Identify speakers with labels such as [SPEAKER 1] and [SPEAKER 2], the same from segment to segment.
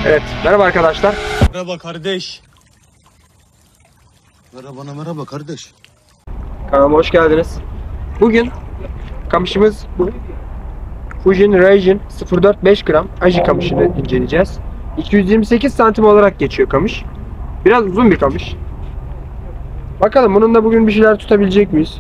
[SPEAKER 1] Evet, merhaba arkadaşlar.
[SPEAKER 2] Merhaba kardeş.
[SPEAKER 3] Merhaba kardeş.
[SPEAKER 1] Kanalıma hoş geldiniz. Bugün kamışımız bu. Fujin Raijin 0.4-5 gram Aji kamışını inceleyeceğiz. 228 santim olarak geçiyor kamış. Biraz uzun bir kamış. Bakalım bununla bugün bir şeyler tutabilecek miyiz?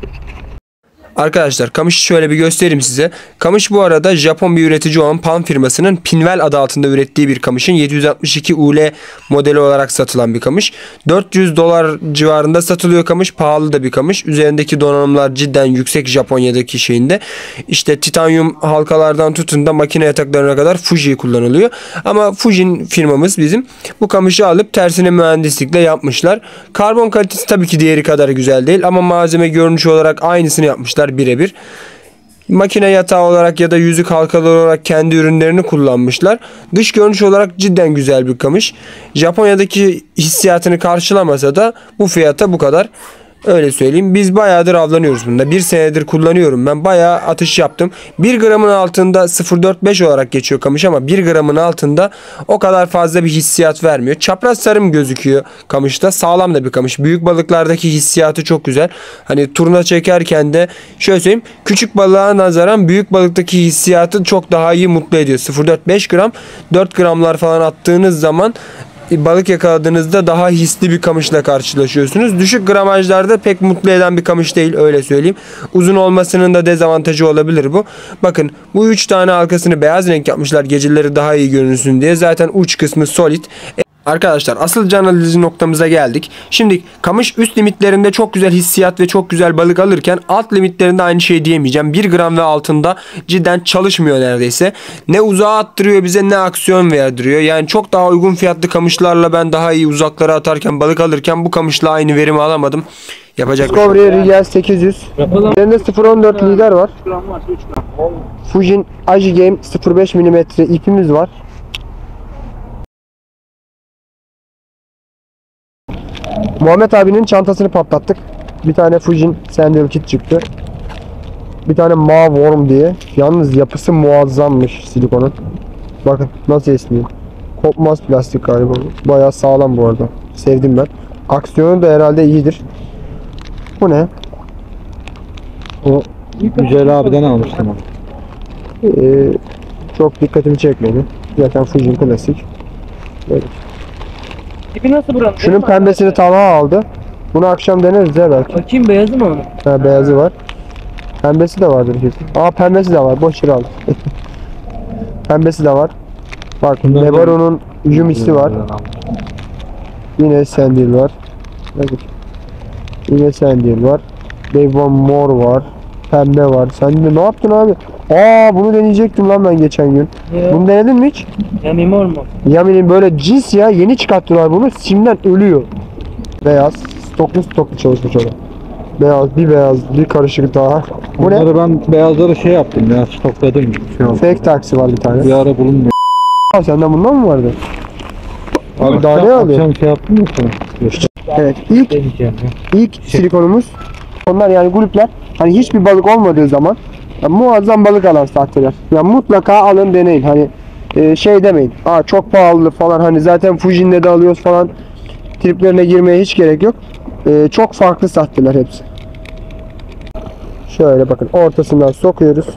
[SPEAKER 1] Arkadaşlar kamışı şöyle bir göstereyim size. Kamış bu arada Japon bir üretici olan Pan firmasının Pinwell adı altında ürettiği bir kamışın 762 UL modeli olarak satılan bir kamış. $400 civarında satılıyor kamış. Pahalı da bir kamış. Üzerindeki donanımlar cidden yüksek Japonya'daki şeyinde. İşte titanyum halkalardan tutun da makine yataklarına kadar Fuji kullanılıyor. Ama Fujin firmamız bizim bu kamışı alıp tersine mühendislikle yapmışlar. Karbon kalitesi tabii ki diğeri kadar güzel değil ama malzeme görünüş olarak aynısını yapmışlar birebir. Makine yatağı olarak ya da yüzük halkaları olarak kendi ürünlerini kullanmışlar. Dış görünüş olarak cidden güzel bir kamış. Japonya'daki hissiyatını karşılamasa da bu fiyata bu kadar. Öyle söyleyeyim. Biz bayağıdır avlanıyoruz bunda. Bir senedir kullanıyorum ben. Bayağı atış yaptım. 1 gramın altında 0.45 olarak geçiyor kamış ama 1 gramın altında o kadar fazla bir hissiyat vermiyor. Çapraz sarım gözüküyor kamışta. Sağlam da bir kamış. Büyük balıklardaki hissiyatı çok güzel. Hani turna çekerken de şöyle söyleyeyim. Küçük balığa nazaran büyük balıktaki hissiyatı çok daha iyi mutlu ediyor. 0.4-5 gram 4 gramlar falan attığınız zaman balık yakaladığınızda daha hisli bir kamışla karşılaşıyorsunuz. Düşük gramajlarda pek mutlu eden bir kamış değil, öyle söyleyeyim. Uzun olmasının da dezavantajı olabilir bu. Bakın bu 3 tane halkasını beyaz renk yapmışlar geceleri daha iyi görünsün diye. Zaten uç kısmı solid. Arkadaşlar asıl can alıcı noktamıza geldik. Şimdi kamış üst limitlerinde çok güzel hissiyat ve çok güzel balık alırken alt limitlerinde aynı şey diyemeyeceğim. 1 gram ve altında cidden çalışmıyor neredeyse. Ne uzağa attırıyor bize ne aksiyon verdiriyor. Yani çok daha uygun fiyatlı kamışlarla ben daha iyi uzaklara atarken balık alırken bu kamışla aynı verimi alamadım. Yapacak bir şey yok.
[SPEAKER 4] Discovery Regal 800. Üzerinde 0.14 lider var. Fujin Aji Game 0.5 mm ipimiz var. Muhammed abinin çantasını patlattık. Bir tane Fujin Sandal Kit çıktı. Bir tane Mawworm diye. Yalnız yapısı muazzammış silikonun. Bakın nasıl esniyor. Kopmaz plastik galiba. Bayağı sağlam bu arada. Sevdim ben. Aksiyonu da herhalde iyidir. Bu ne?
[SPEAKER 3] O Güzel abiden almıştım onu.
[SPEAKER 4] Çok dikkatimi çekmedi. Zaten Fujin klasik. Böyle.
[SPEAKER 5] İpi nasıl buranın?
[SPEAKER 4] Şunun pembesini Talha aldı. Bunu akşam deneriz ya belki.
[SPEAKER 5] Bakayım beyazı mı onun?
[SPEAKER 4] Ha, beyazı var. Pembesi de vardır kesin. Aa, pembesi de var. Boş yere aldım. Pembesi de var. Bak, Nebaro'nun Yumisi var. Yine Sandil var. Bakın. Yine Sandil var. Devon Mor var. Pembe var. Sen de ne yaptın abi? Aa, bunu deneyecektim lan ben geçen gün. Bunu denedin mi hiç?
[SPEAKER 5] Yami mor mu?
[SPEAKER 4] Yami'nin böyle cins ya, yeni çıkarttılar bunu. Simden ölüyor. Beyaz. Stoklu çalışmış o da. Beyaz bir karışık daha. Bu ne?
[SPEAKER 3] Bunları ben beyazları şey yaptım ya, stokladım. Şey oldu.
[SPEAKER 4] Fake taksi var bir tane.
[SPEAKER 3] Bir ara bulunmuyor.
[SPEAKER 4] Aa, senden bundan mı vardı? Abi daha ne alıyor?
[SPEAKER 3] Akşam şey yaptın mı sana?
[SPEAKER 4] Evet,
[SPEAKER 3] Deneyeceğim ya.
[SPEAKER 4] ilk silikonumuz. Onlar yani gulüpler. Hani hiçbir balık olmadığı zaman muazzam balık alan sahteler. Yani mutlaka alın, deneyin. Hani şey demeyin. Aa, çok pahalı falan. Hani zaten Fujin'le de alıyoruz falan. Triplerine girmeye hiç gerek yok. Çok farklı sahteler hepsi. Şöyle bakın, ortasından sokuyoruz.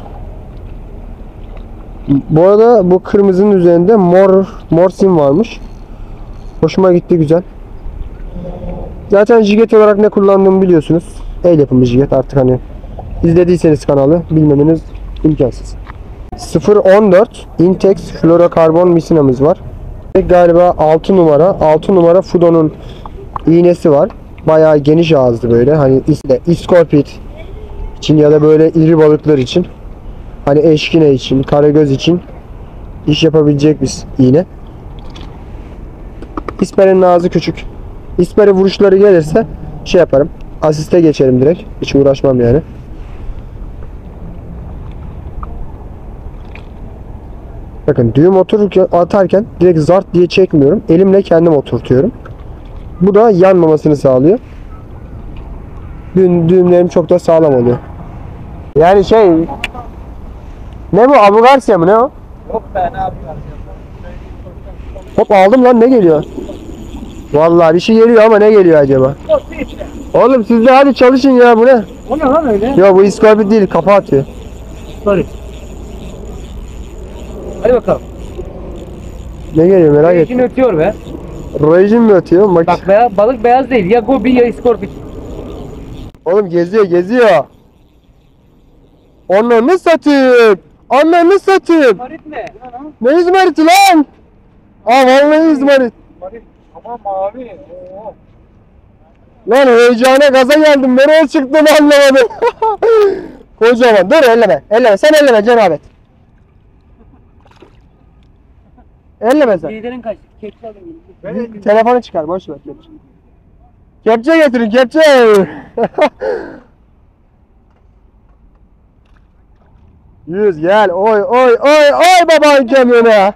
[SPEAKER 4] Bu arada bu kırmızının üzerinde mor sim varmış. Hoşuma gitti, güzel. Zaten jiget olarak ne kullandığımı biliyorsunuz. El yapımı jiget, artık hani izlediyseniz kanalı bilmemeniz imkansız. 0.14 Intex fluorokarbon misinamız var. Galiba 6 numara Fudo'nun iğnesi var. Bayağı geniş ağızlı böyle. Hani iskorpit için ya da böyle iri balıklar için. Hani eşkine için, karagöz için iş yapabilecek bir iğne. İsperenin ağzı küçük. İspere vuruşları gelirse şey yaparım. Asiste geçerim direkt. Hiç uğraşmam yani. Bakın, düğüm atarken direkt zart diye çekmiyorum. Elimle kendim oturtuyorum. Bu da yanmamasını sağlıyor. Düğümlerim çok da sağlam oluyor. Yani şey... Ne bu? Abu Garcia mı ne o?
[SPEAKER 5] Yok be, ne yapıyorsun?
[SPEAKER 4] Hop aldım lan, ne geliyor? Vallahi bir şey geliyor ama ne geliyor acaba? Oğlum siz de hadi çalışın ya, bu ne?
[SPEAKER 5] O ne lan öyle?
[SPEAKER 4] Yok bu iskorbit değil, kafa atıyor.
[SPEAKER 5] Sorry. Hadi bakalım.
[SPEAKER 4] Ne geliyor merak
[SPEAKER 5] Rejin
[SPEAKER 4] ettim.
[SPEAKER 5] ötüyor be.
[SPEAKER 4] Rojin mi ötüyor?
[SPEAKER 5] Bak balık beyaz değil. Ya gobi ya iskorpit.
[SPEAKER 4] Oğlum geziyor. Ananı satayım. Ananı satayım.
[SPEAKER 5] Marit ne?
[SPEAKER 4] Ne izmariti lan? Aa vallahi izmarit.
[SPEAKER 3] Ama mavi. Oo.
[SPEAKER 4] Lan heyecana gaza geldim. Nereye çıktım anlamadım. Kocaman. Dur elleme. Elleme. Sen elleme cenabet. Elleme sen.
[SPEAKER 5] Liderin kaç? Kepçe alayım.
[SPEAKER 4] Telefonu çıkar. Boş ver kepçe. Kepçe getirin kepçe. Yüz gel. Oy babanın kemiğine.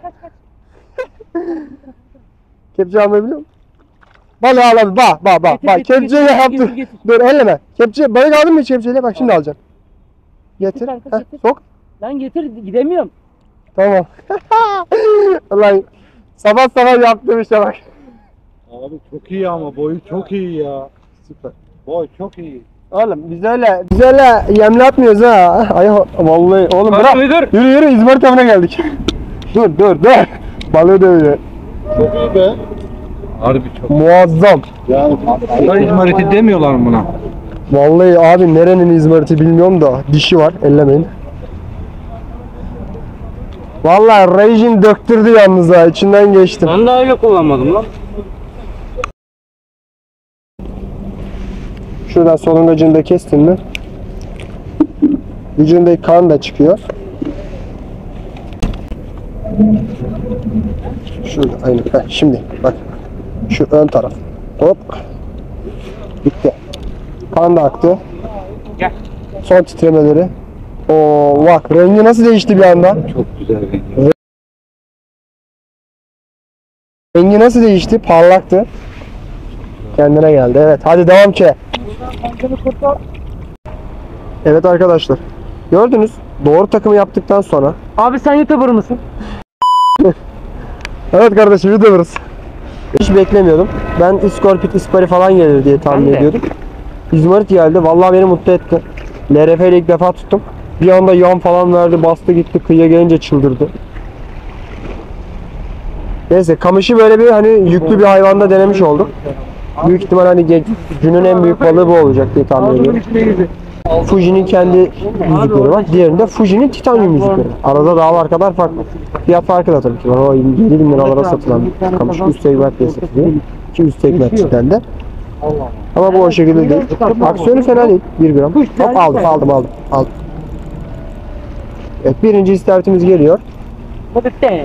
[SPEAKER 4] Kepçe almayı biliyor musun? Balığı alalım. Bak.
[SPEAKER 5] Getir,
[SPEAKER 4] Kepçeyi
[SPEAKER 5] getir,
[SPEAKER 4] yaptım.
[SPEAKER 5] getir.
[SPEAKER 4] Dur elleme. Kepçe balık aldın mı hiç kepçeyle? Bak şimdi alacağım. Getir.
[SPEAKER 5] Getir kanka,
[SPEAKER 4] Heh,
[SPEAKER 5] getir.
[SPEAKER 4] sok.
[SPEAKER 5] Lan getir gidemiyorum.
[SPEAKER 4] Tamam. Ulan sabah yaptığım işe bak.
[SPEAKER 3] Abi çok iyi ama boyu çok iyi ya.
[SPEAKER 4] Süper.
[SPEAKER 3] Boy çok iyi.
[SPEAKER 4] Oğlum biz öyle yemle atmıyoruz ha. Ay vallahi oğlum bırak.
[SPEAKER 5] Dur.
[SPEAKER 4] Yürü İzmir avına geldik. dur. Balığı dövüyor.
[SPEAKER 3] Çok iyi be. Harbi çok.
[SPEAKER 4] Muazzam.
[SPEAKER 3] Yani İzmariti demiyorlar buna.
[SPEAKER 4] Vallahi abi nerenin İzmir'i bilmiyorum da dişi var, ellemeyin. Vallahi rejim döktürdü yalnız ha, içinden geçtim.
[SPEAKER 5] Ben daha öyle kullanmadım lan.
[SPEAKER 4] Şuradan solungacını da kestin mi? Vücudundaki kan da çıkıyor. Şurada aynen. Heh, şimdi bak. Şu ön taraf. Hop. Bitti. Kan da aktı.
[SPEAKER 5] Gel.
[SPEAKER 4] Son titremeleri. Oo bak rengi nasıl değişti bir anda.
[SPEAKER 3] Çok güzel rengi.
[SPEAKER 4] Rengi nasıl değişti? Parlaktı. Kendine geldi. Evet hadi devam ki. Evet arkadaşlar. Gördünüz. Doğru takımı yaptıktan sonra.
[SPEAKER 5] Abi sen YouTuber mısın?
[SPEAKER 4] Evet kardeşim YouTuber'ız. Hiç beklemiyordum. Ben iskorpit, ispari falan gelir diye tahmin
[SPEAKER 5] Ben de.
[SPEAKER 4] ediyordum. İzmarit geldi. Vallahi beni mutlu etti. LRF ile ilk defa tuttum. Bir anda yan falan verdi. Bastı gitti. Kıyıya gelince çıldırdı. Neyse kamışı böyle bir hani yüklü bir hayvanda denemiş olduk. Büyük ihtimal hani günün en büyük balığı bu olacak diye tahmin ediyorum. Fuji'nin kendi yüzükleri var. Diğerinde Fuji'nin titanyum yüzükleri. Arada dağlar kadar fark var. Fiyat farkı da tabii ki var. O 7.000 liralara satılan bir kamış. Üst segment diye satılıyor. Ki üst segment cidden de. Ama bu o şekilde değil. Aksiyonu fena değil. 1 gram. Hop aldım. Evet birinci istavritimiz geliyor.
[SPEAKER 5] Bu bitti.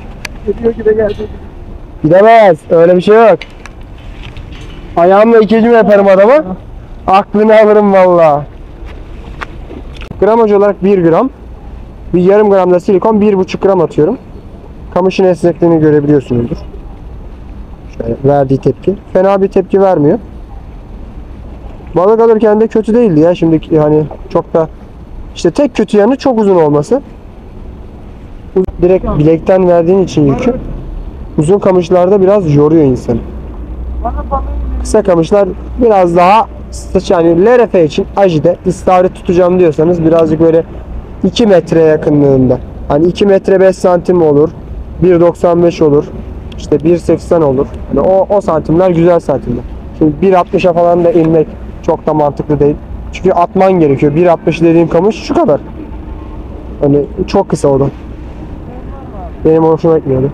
[SPEAKER 4] Gidemez. Öyle bir şey yok. Ayağımla ikinci mi yaparım adama? Aklını alırım valla. Gramaj olarak 1 gram. Bir yarım gram da silikon 1,5 gram atıyorum. Kamışın esnekliğini görebiliyorsunuzdur. Şöyle verdiği tepki. Fena bir tepki vermiyor. Balık alırken de kötü değildi ya. Şimdi hani çok da işte tek kötü yanı çok uzun olması. Direkt bilekten verdiğin için yükü. Uzun kamışlarda biraz yoruyor insanı. Kısa kamışlar biraz daha yani LRF için ajide istavrit tutacağım diyorsanız birazcık böyle 2 metre yakınlığında. Hani 2 metre 5 santim olur. 1.95 olur. İşte 1.80 olur. Hani o santimler güzel santimler. Şimdi 1.60'a falan da inmek çok da mantıklı değil. Çünkü atman gerekiyor. 1.60 dediğim kamış şu kadar. Hani çok kısa o da. Benim hoşuma gitmiyordu.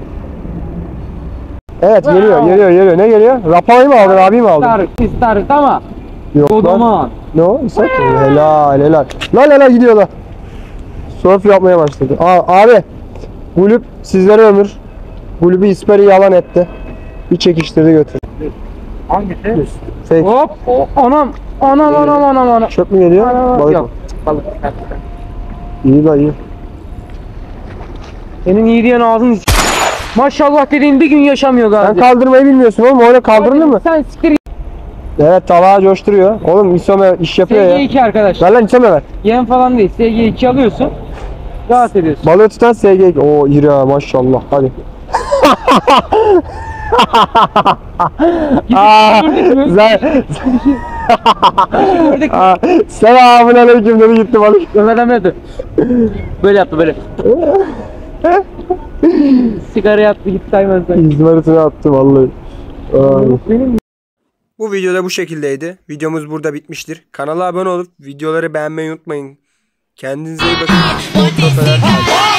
[SPEAKER 4] Evet geliyor. Ne geliyor? Rapayı mı aldın, abi mi aldın?
[SPEAKER 5] İstarit ama.
[SPEAKER 4] Yok lan.
[SPEAKER 5] Kodaman.
[SPEAKER 4] Ne o? İshak? Helal. La gidiyor la. Surf yapmaya başladı. Abi. Gulüp sizlere ömür. Gulübü isperi yalan etti. Bir çekiştirdi götür.
[SPEAKER 3] Hangisi?
[SPEAKER 4] Fake.
[SPEAKER 5] Hop. Anam.
[SPEAKER 4] Çöp mü geliyor? Balık
[SPEAKER 5] Yok.
[SPEAKER 4] mı?
[SPEAKER 5] Balık.
[SPEAKER 4] İyi.
[SPEAKER 5] Senin iyi diyen ağzın maşallah dediğin bir gün yaşamıyor
[SPEAKER 4] Sen
[SPEAKER 5] galiba.
[SPEAKER 4] kaldırmayı bilmiyorsun oğlum. Öyle kaldırılır mı?
[SPEAKER 5] Sen siktir.
[SPEAKER 4] Evet talağı coşturuyor. Oğlum isome iş yapıyor ya.
[SPEAKER 5] SG2 arkadaşlar.
[SPEAKER 4] Ver lan isome ver.
[SPEAKER 5] Yem falan değil. SG2 alıyorsun. Rahat ediyorsun.
[SPEAKER 4] Balığı tutan SG. Oo iri ha maşallah. Hadi. Selamun aleyküm dedi gitti balık.
[SPEAKER 5] Ömer'den böyle. Böyle yaptı böyle. Sigara yaptı gitti saymazdan.
[SPEAKER 4] İzmaritini attı vallahi. Ay.
[SPEAKER 1] Bu videoda bu şekildeydi. Videomuz burada bitmiştir. Kanala abone olup videoları beğenmeyi unutmayın. Kendinize iyi bakın. Bol profesyonel kalın.